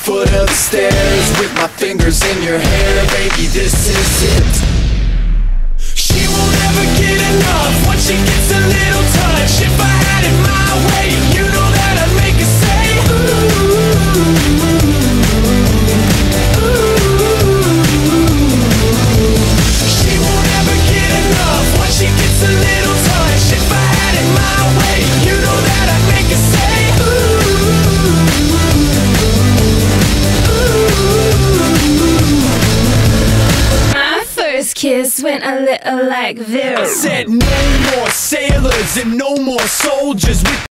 foot of the stairs with my fingers in your hair. Baby, this is it. She won't ever get enough once she gets a little touch. If I had it my way, you know that I'd make her say ooh. She won't ever get enough once she gets a little touch. If I had it my way, you know that I'd make her say ooh. My first kiss went a little like this. I said no more sailors and no more soldiers with